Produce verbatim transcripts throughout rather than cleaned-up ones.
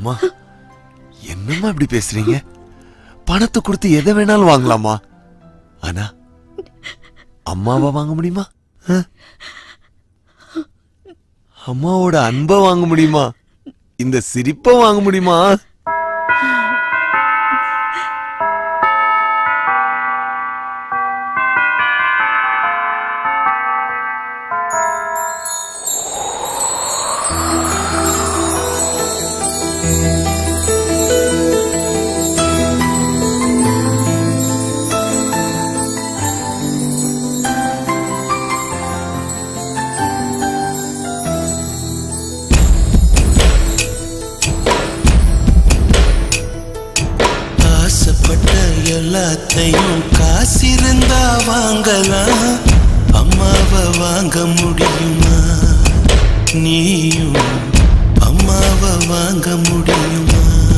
அம்மா என்னம்மா இப்படி பேசுறீங்க? பணத்தை கொடுத்து எதை வேணாலும் வாங்கலாமா? ஆனா அம்மாவை வாங்க முடியுமா? அம்மாவோட அன்பை வாங்க முடியுமா? இந்த சிரிப்பை வாங்க முடியுமா? எல்லாத்தையும் காசிருந்தா வாங்கலாம், அம்மாவை வாங்க முடியுமா? நீயும் அம்மாவை வாங்க முடியுமா?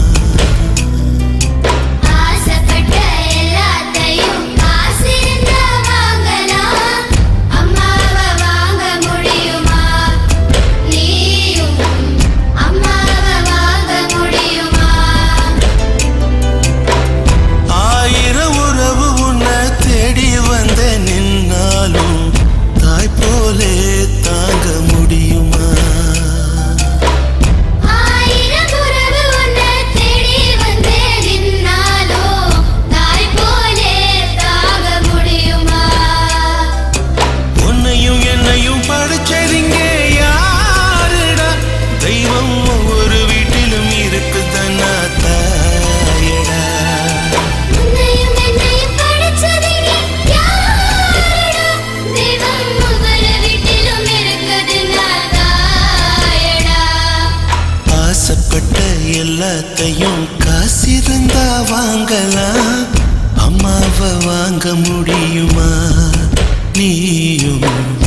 எல்லாத்தையும் காசிருந்தா வாங்கலாம், அம்மாவை வாங்க முடியுமா? நீயும்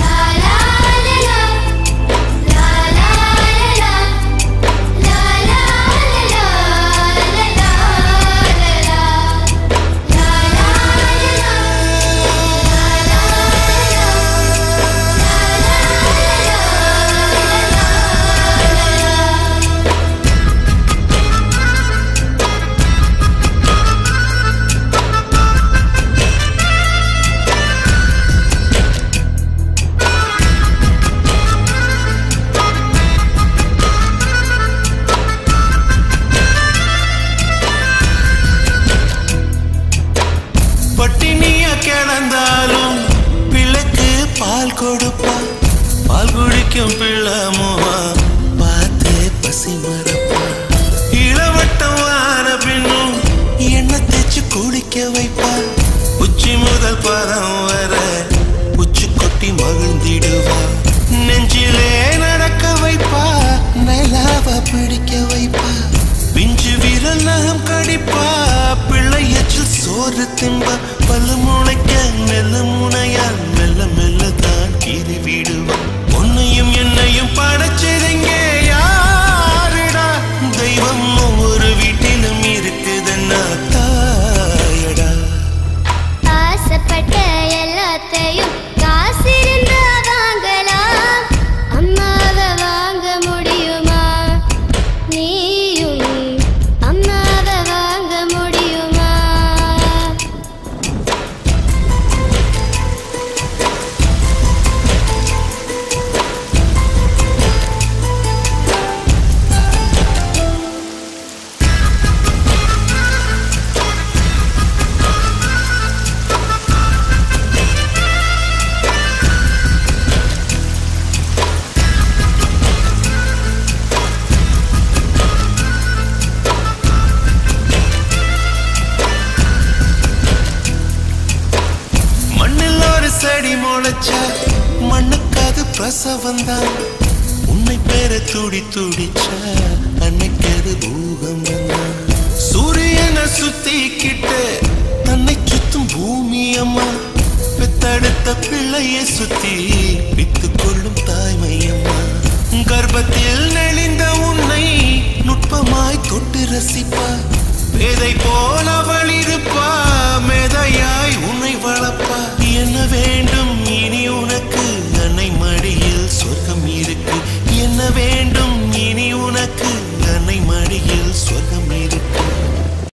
கிடந்தாலும் பிள்ளைக்கு பால் கொடுப்பா, பால் குடிக்கும் பிள்ளமோவா பார்த்து பசி மறப்பா. இளவட்டம் வார பின்னும் எண்ணெய் தேய்ச்சி குளிக்க வைப்பா, உச்சி முதல் பாதம் வர உச்சி கொட்டி மகிழ்ந்திடுவா. நெஞ்சிலே நடக்க வைப்பா, நிலாவ பிடிக்க வைப்பா, பிஞ்சு விரல் நகம் கடிப்பா, பிள்ளையச்சில் சோறு திம்பா. பல்லு முளைக்க மெல்ல முனையா மெல்ல மெல்ல தான் கீறி விடுவா. உன்னையும் என்னையும் படைச்சதுங்க யாருடா? தெய்வம் ஒவ்வொரு வீட்டிலும் இருக்குதுன்னா தாயடா. ஆசைப்பட்ட எல்லாத்தையும் காசிருந்தா வாங்கலாம், அம்மாவை வாங்க முடியுமா? நீயும் அம்மாவை வாங்க முடியுமா? செடி முளைச்சா மண்ணுக்காது பிரசவந்தான், உன்னை பேர துடி துடிச்சா அன்னைக்கது பூகம்பம் தான். சூரியனை சுத்திக்கிட்ட தன்னை சுத்தும் பூமி அம்மா, பெத்தெடுத்த பிள்ளையை சுத்தி வித்து கொள்ளும் தாய்மை அம்மா. கர்ப்பத்தில் நெளிந்த உன்னை